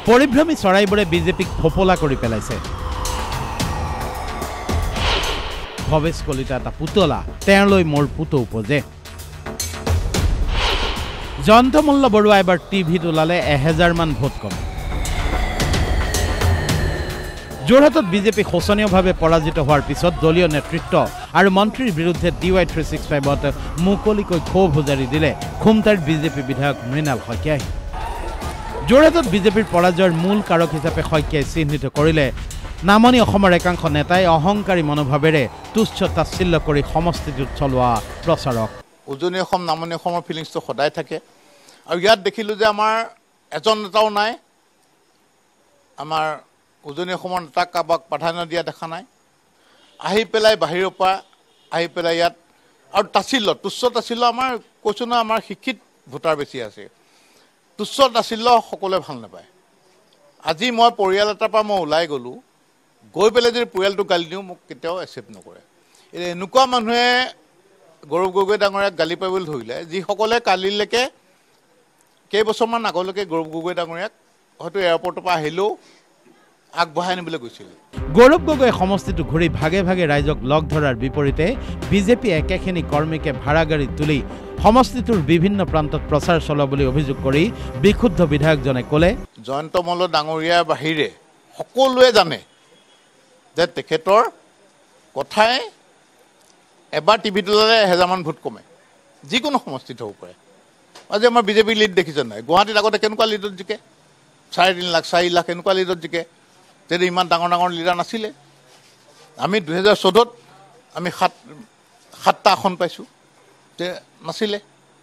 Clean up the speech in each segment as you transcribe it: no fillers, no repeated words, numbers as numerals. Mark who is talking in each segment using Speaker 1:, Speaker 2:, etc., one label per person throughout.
Speaker 1: পৰিভ্ৰমী চৰাইবোৰে বিজেপিক ফোপোলা কৰি পেলাইছে। ভৱেশ কলিতা এটা পুতলা, তেওঁলৈ মোৰ পুতৌ উপজে। জয়ন্ত মল্ল বৰুৱা এবাৰ টিভিত ওলালে 1000মান ভোট কম। যোৰহাটত বিজেপি শোচনীয়ভাৱে পৰাজিত হোৱাৰ পিছত দলীয় নেতৃত্ব আৰু মন্ত্ৰীৰ বিৰুদ্ধে DY365ত মুকলিকৈ ক্ষোভ উজাৰি দিলে খুমটাইৰ বিজেপি বিধায়ক মৃণাল শইকীয়াই। যোৰহাটত বিজেপিৰ পৰাজয়ৰ মূল কাৰক হিচাপে শইকীয়াই চিহ্নিত কৰিলে নামনি অসমৰ একাংশ নেতাই অহংকাৰী মনোভাৱেৰে তুচ্ছ তাচ্ছিল্য কৰি সমষ্টিটোত চলোৱা প্ৰচাৰক।
Speaker 2: উজনি অসম নামনি অসমৰ ফিলিংছটো সদায় থাকে আৰু ইয়াত দেখিলোঁ যে আমাৰ এজন নেতাও নাই। আমাৰ উজনি অসমৰ নেতাক কাৰোবাক প্ৰাধান্য দিয়া দেখা নাই। আহি পেলাই বাহিৰৰ পৰা আহি পেলাই ইয়াত আৰু তাচ্ছিল্য তুচ্ছ তাচ্ছিল্য আমাৰ কৈছোঁ নহয়, আমাৰ শিক্ষিত ভোটাৰ বেছি আছে। তুচ্ছ তাচ্ছিল্য সকলোৱে ভাল নাপায়। আজি মই পৰিয়াল এটাৰ পৰা মই ওলাই গ'লোঁ, গৈ পেলাই যদি পৰিয়ালটো গালি দিওঁ মোক কেতিয়াও একচেপ্ট নকৰে। এনেকুৱা মানুহে গৌৰৱ গগৈ ডাঙৰীয়াক গালি পাৰিবলৈ ধৰিলে যিসকলে কালিলৈকে কেইবছৰমান আগলৈকে গৌৰৱ গগৈ ডাঙৰীয়াক হয়তো এয়াৰপৰ্টৰ পৰা আহিলেও আগবঢ়াই আনিবলৈ গৈছিল।
Speaker 1: গৌৰৱ গগৈ সমষ্টিটো ঘূৰি ভাগে ভাগে ৰাইজক লগ ধৰাৰ বিপৰীতে বিজেপি একেখিনি কৰ্মীকে ভাড়া গাড়ীত তুলি সমষ্টিটোৰ বিভিন্ন প্ৰান্তত প্ৰচাৰ চলোৱা বুলি অভিযোগ কৰি বিক্ষুব্ধ বিধায়কজনে ক'লে,
Speaker 2: জয়ন্ত মল্ল ডাঙৰীয়াৰ বাহিৰে সকলোৱে জানে যে তেখেতৰ কথাই এবাৰ টিভিত ওলালে 1000মান ভোট কমে, যিকোনো সমষ্টিত হ'ব পাৰে। আজি আমাৰ বিজেপি লিড দেখিছে নাই? গুৱাহাটীত আগতে কেনেকুৱা লিডত জিকে? 3.5 লাখ 4 লাখ এনেকুৱা লিডত জিকে। তেতিয়া ইমান ডাঙৰ ডাঙৰ লিডাৰ নাছিলে। আমি 2014ত আমি সাতটা আসন পাইছোঁ, নাছিলে।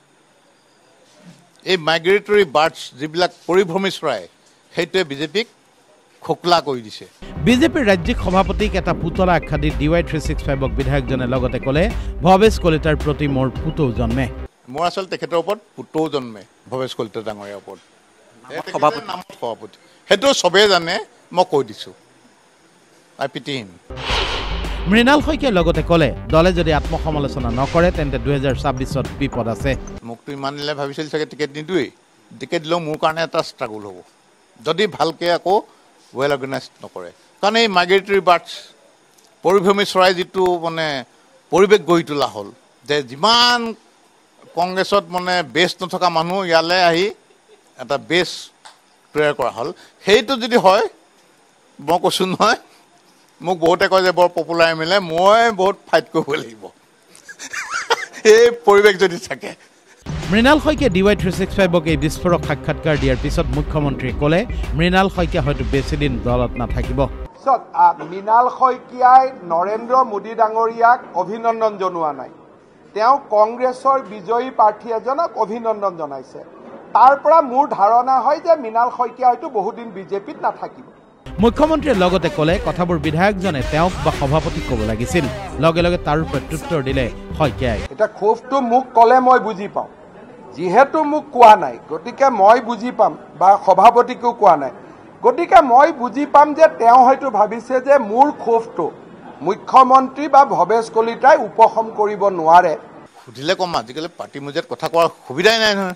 Speaker 2: এই মাইগ্ৰেটৰী বাৰ্ডছ যিবিলাক পৰিভ্ৰমী চৰাই, সেইটোৱে বিজেপিক খোকলা কৰি দিছে।
Speaker 1: বিজেপিৰ ৰাজ্যিক সভাপতিক এটা পুতলা আখ্যা দি DY365ক বিধায়কজনে লগতে ক'লে, ভৱেশ কলিতাৰ প্ৰতি মোৰ পুতৌ জন্মে।
Speaker 2: মোৰ আচলতে তেখেতৰ ওপৰত পুতৌ জন্মে, ভৱেশ কলিতা ডাঙৰীয়াৰ ওপৰত। সভাপতি সেইটো চবেই জানে, মই কৈ দিছোঁ। আই পিটি হিম।
Speaker 1: মৃণাল শইকীয়াই লগতে ক'লে, দলে যদি আত্মসমালোচনা নকৰে তেন্তে 2026ত বিপদ আছে।
Speaker 2: মোকতো ইমান দিলে ভাবিছিল চাগে টিকেট নিদিওঁৱেই। টিকেট দিলেও মোৰ কাৰণে এটা ষ্ট্ৰাগল হ'ব যদি ভালকৈ আকৌ ৱেল অৰ্গেনাইজ নকৰে। কাৰণ এই মাইগ্ৰেটৰী বাৰ্ডছ পৰিভ্ৰমী চৰাই যিটো মানে পৰিৱেশ গঢ়ি তোলা হ'ল, যে যিমান কংগ্ৰেছত মানে বেছ নথকা মানুহ ইয়ালৈ আহি এটা বেছ তৈয়াৰ কৰা হ'ল, সেইটো যদি হয়, মই কৈছোঁ নহয়, মোক বহুতে কয় যে বৰ পপুলাৰ MLA, মই বহুত ফাইট কৰিব লাগিব এই পৰিৱেশ যদি থাকে।
Speaker 1: মৃণাল শইকীয়া DY365ক এই বিস্ফোৰক সাক্ষাৎকাৰ দিয়াৰ পিছত মুখ্যমন্ত্ৰীয়ে ক'লে, মৃণাল শইকীয়া হয়তো বেছিদিন দলত নাথাকিব।
Speaker 3: মৃণাল শইকীয়াই নৰেন্দ্ৰ মোদী ডাঙৰীয়াক অভিনন্দন জনোৱা নাই, তেওঁ কংগ্ৰেছৰ বিজয়ী প্ৰাৰ্থী এজনক অভিনন্দন জনাইছে। তাৰ পৰা মোৰ ধাৰণা হয় যে মৃণাল শইকীয়া হয়তো বহুদিন বিজেপিত নাথাকিব।
Speaker 1: মুখ্যমন্ত্ৰীয়ে লগতে ক'লে, কথাবোৰ বিধায়কজনে তেওঁক বা সভাপতিক ক'ব লাগিছিল। লগে লগে তাৰ প্ৰত্যুত্তৰ দিলে শইকীয়াই।
Speaker 3: এটা ক্ষোভটো মোক ক'লে মই বুজি পাওঁ, যিহেতু মোক কোৱা নাই গতিকে মই বুজি পাম, বা সভাপতিকো কোৱা নাই গতিকে মই বুজি পাম যে তেওঁ হয়তো ভাবিছে যে মোৰ ক্ষোভটো মুখ্যমন্ত্ৰী বা ভৱেশ কলিতাই উপশম কৰিব নোৱাৰে।
Speaker 2: সুধিলে কম, আজিকালি পাৰ্টি মজিয়াত কথা কোৱাৰ সুবিধাই নাই নহয়।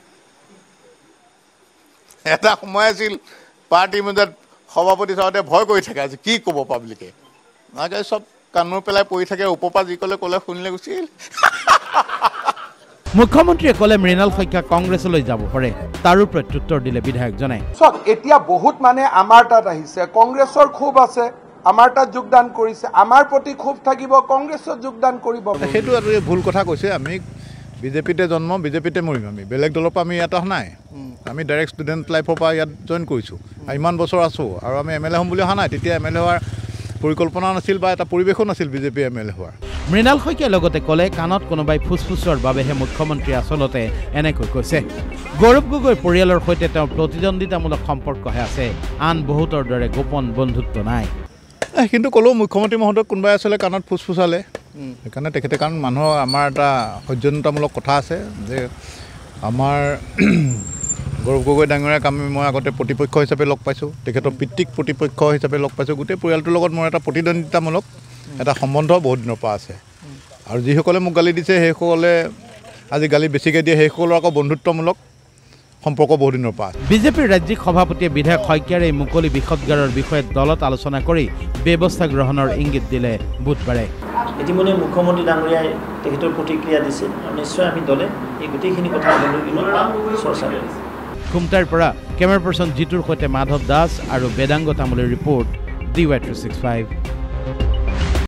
Speaker 2: এটা সময় আছিল পাৰ্টি মজিয়াত সভাপতি চাওঁতে ভয় কৰি থাকে, আজি কি ক'ব পাব্লিকে। আজি চব কাণুৰ পেলাই পৰি থাকে, ওপৰৰ পৰা যি ক'লে শুনিলে গুচিল।
Speaker 1: মুখ্যমন্ত্ৰীয়ে ক'লে, মৃণাল শইকীয়া কংগ্ৰেছলৈ যাব পাৰে। তাৰো প্ৰত্যুত্তৰ দিলে বিধায়কজনে।
Speaker 3: এতিয়া বহুত মানে আমাৰ তাত আহিছে, কংগ্ৰেছৰ ক্ষোভ আছে, আমাৰ তাত যোগদান কৰিছে, আমাৰ প্ৰতি ক্ষোভ থাকিব, কংগ্ৰেছত যোগদান কৰিব।
Speaker 2: সেইটো আৰু ভুল কথা কৈছে। আমি বিজেপিতে জন্ম, বিজেপিতে মৰিম। আমি বেলেগ দলৰ পৰা আমি ইয়াত অহা নাই। আমি ডাইৰেক্ট ষ্টুডেণ্ট লাইফৰ পৰা ইয়াত জইন কৰিছোঁ, ইমান বছৰ আছোঁ। আৰু আমি MLA হ'ম বুলি অহা নাই। তেতিয়া MLA হোৱাৰ পৰিকল্পনা নাছিল বা এটা পৰিৱেশো নাছিল বিজেপি MLA হোৱাৰ।
Speaker 1: মৃণাল শইকীয়াই লগতে ক'লে, কাণত কোনোবাই ফুচফুচোৱাৰ বাবেহে মুখ্যমন্ত্ৰীয়ে আচলতে এনেকৈ কৈছে। গৌৰৱ গগৈৰ পৰিয়ালৰ সৈতে তেওঁৰ প্ৰতিদ্বন্দ্বিতামূলক সম্পৰ্কহে আছে, আন বহুতৰ দৰে গোপন বন্ধুত্ব নাই।
Speaker 2: কিন্তু ক'লেও মুখ্যমন্ত্ৰী মহোদয়ক কোনোবাই আচলতে কাণত ফুচফুচালে, সেইকাৰণে তেখেতে, কাৰণ মানুহৰ আমাৰ এটা সৌজন্যতামূলক কথা আছে যে আমাৰ গৌৰৱ গগৈ ডাঙৰীয়াক মই আগতে প্ৰতিপক্ষ হিচাপে লগ পাইছোঁ, তেখেতৰ পিতৃক প্ৰতিপক্ষ হিচাপে লগ পাইছোঁ। গোটেই পৰিয়ালটোৰ লগত মোৰ এটা প্ৰতিদ্বন্দ্বিতামূলক এটা সম্বন্ধ বহুত দিনৰ পৰা আছে। আৰু যিসকলে মোক গালি দিছে সেইসকলে আজি গালি বেছিকৈ দিয়ে, সেইসকলৰ আকৌ বন্ধুত্বমূলক সম্পৰ্ক বহুদিনৰ পৰা আছে।
Speaker 1: বিজেপিৰ ৰাজ্যিক সভাপতিয়ে বিধায়ক শইকীয়াৰ এই মুকলি বিষদগাৰৰ বিষয়ে দলত আলোচনা কৰি ব্যৱস্থা গ্ৰহণৰ ইংগিত দিলে বুধবাৰে।
Speaker 4: ইতিমধ্যে মুখ্যমন্ত্ৰী ডাঙৰীয়াই তেখেতৰ প্ৰতিক্ৰিয়া দিছে আৰু নিশ্চয় আমি দলে এই গোটেইখিনি কথা চৰ্চা কৰিছে।
Speaker 1: খুমটাৰ পৰা কেমেৰা পাৰ্চন জিতুৰ সৈতে মাধৱ দাস আৰু বেদাংগ তামুলীৰ ৰিপৰ্ট DY365।